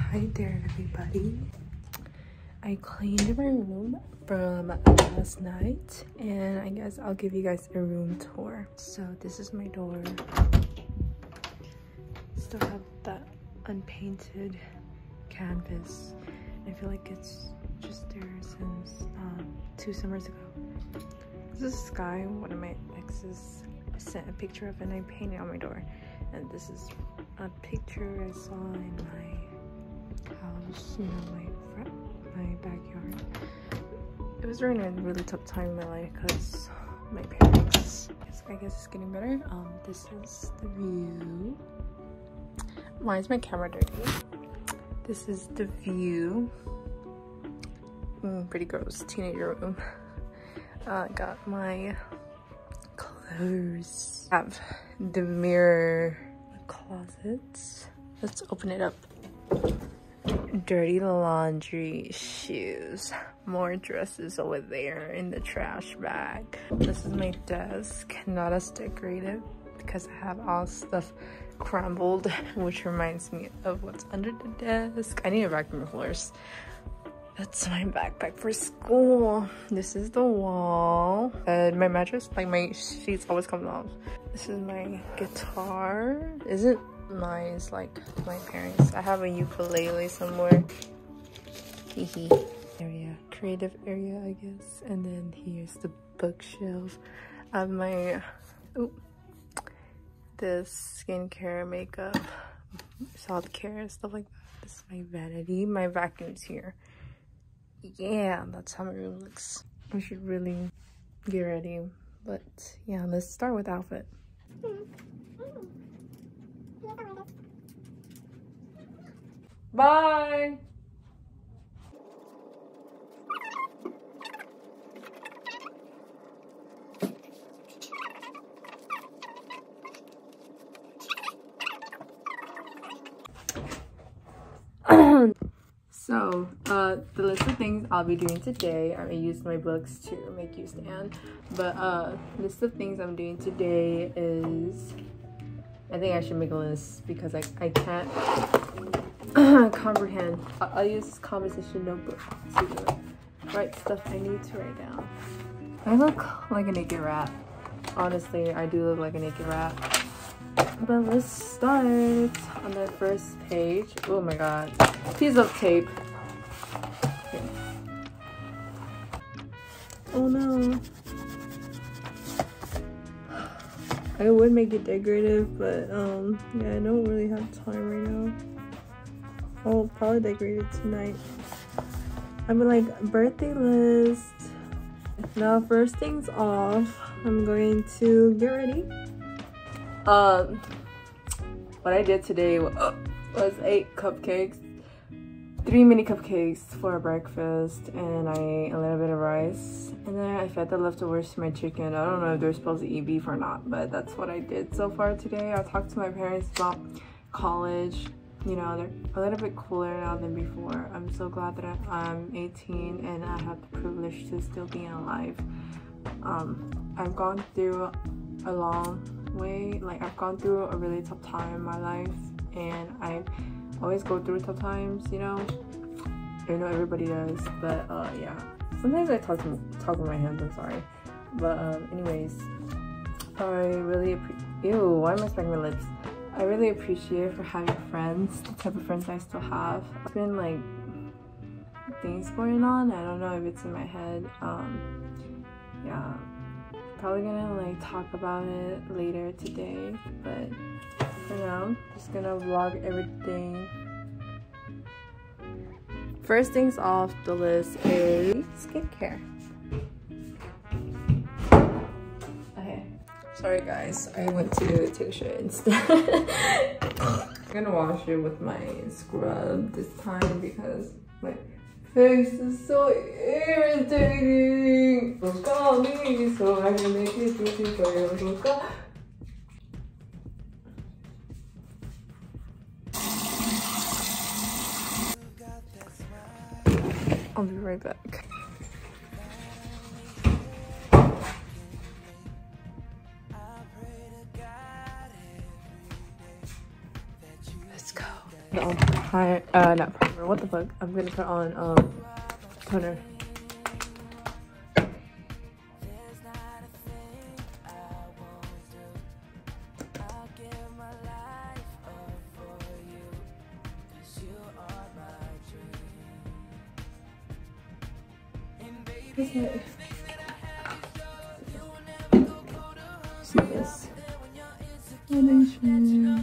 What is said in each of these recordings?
Hi there, everybody. I cleaned my room from last night, and I guess I'll give you guys a room tour. So this is my door. Still have that unpainted canvas. I feel like it's just there since 2 summers ago. This is sky. One of my exes sent a picture of, and I painted on my door. And this is a picture I saw in my house, you know, my backyard. It was during a really tough time in my life because my parents, I guess it's getting better. This is the view. Why is my camera dirty? This is the view. Pretty gross teenager room. Got my clothes. I have the mirror closets. Let's open it up. Dirty laundry, shoes, more dresses over there in the trash bag. This is my desk, not as decorated because I have all stuff crumbled, which reminds me of what's under the desk. I need to vacuum the floors. That's my backpack for school. This is the wall. And my mattress, like my sheets always come off. This is my guitar. Isn't nice like my parents. I have a ukulele somewhere. Hehe. Area, creative area, I guess. And then here's the bookshelf. I have my this skincare, makeup, self-care, stuff like that. This is my vanity. My vacuum's here. Yeah, that's how my room looks. I should really get ready, but yeah, let's start with outfit. Bye. So, the list of things I'll be doing today, I used my books to make you stand, but list of things I'm doing today is, I think I should make a list because I can't comprehend. I'll use composition notebook to write stuff I need to write down. I look like a naked rat. Honestly, I do look like a naked rat. But let's start on the first page. Oh my god. Piece of tape. Okay. Oh no. I would make it decorative, but yeah, I don't really have time right now. I'll probably decorate it tonight. I'm like birthday list. Now first things off, I'm going to get ready. What I did today was 8 cupcakes, 3 mini cupcakes for breakfast, and I ate a little bit of rice, and then I fed the leftovers to my chicken. I don't know if they're supposed to eat beef or not, but that's what I did so far today. I talked to my parents about college. You know, they're a little bit cooler now than before. I'm so glad that I'm 18 and I have the privilege to still be alive. I've gone through a long way. Like, I've gone through a really tough time in my life, and I always go through tough times, you know. I know everybody does, but yeah. Sometimes I talk with my hands, I'm sorry. But anyways, I really ew, why am I smacking my lips? I really appreciate for having friends, the type of friends I still have. It's been like things going on. I don't know if it's in my head. Yeah, probably gonna like talk about it later today, but for now, I'm just gonna vlog everything. First things off the list is skincare. Okay. Sorry guys, I went to take a shit instead. I'm gonna wash it with my scrub this time because my face is so irritating. Don't call me so I can make it easy for you. I'll be right back. Let's go. No. not primer, what the fuck, I'm gonna put on toner. See this foundation.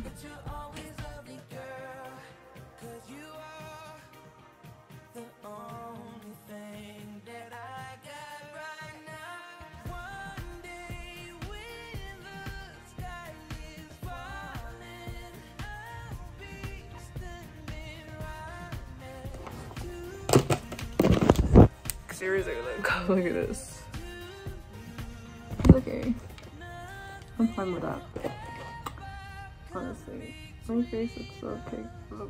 Seriously, look at this. It's okay. I'm fine with that. Honestly, my face looks so okay. Look.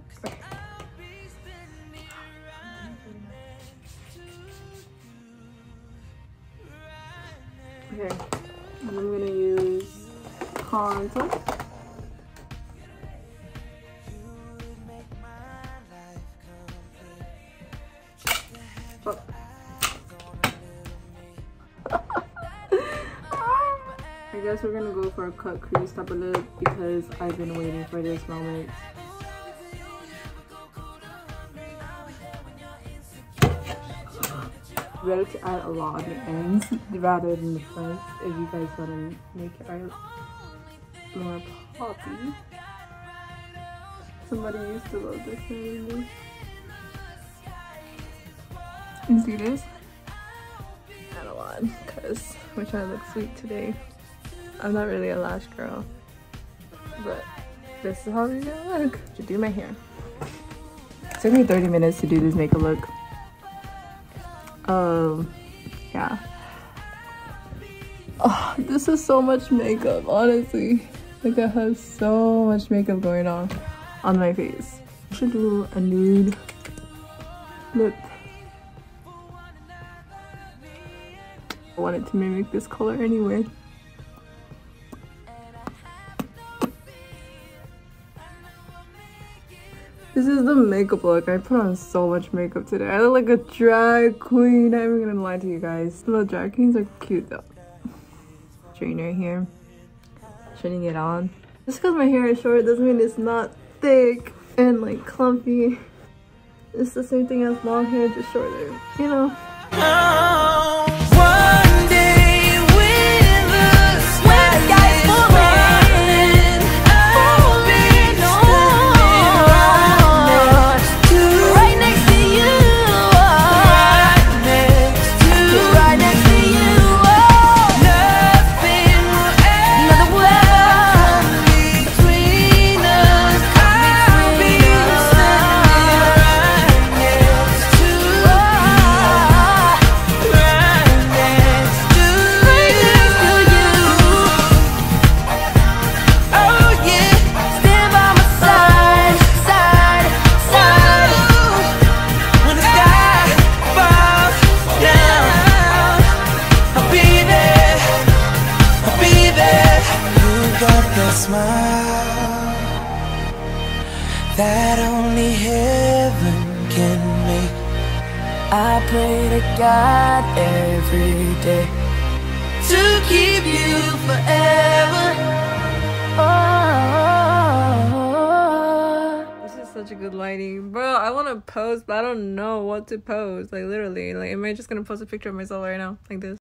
Okay, and I'm gonna use contour. Oh. I guess we're gonna go for a cut crease type of look because I've been waiting for this moment. Better to add a lot on the ends rather than the front if you guys want to make it more poppy. Somebody used to love this one. You see this? Add a lot because we're trying to look sweet today. I'm not really a lash girl, but this is how we're gonna look. To do my hair. It took me 30 minutes to do this makeup look. Yeah. Oh, this is so much makeup, honestly. Like, I have so much makeup going on my face. I should do a nude lip. I wanted to mimic this color anyway. This is the makeup look. I put on so much makeup today. I look like a drag queen. I'm not even gonna lie to you guys. The drag queens are cute though. Straightener here. Turning it on. Just because my hair is short doesn't mean it's not thick and like clumpy. It's the same thing as long hair, just shorter, you know. That only heaven can make. I pray to God every day to keep you forever. Oh. This is such a good lighting. Bro, I want to pose, but I don't know what to pose. Like, literally. Like, am I just going to post a picture of myself right now? Like this?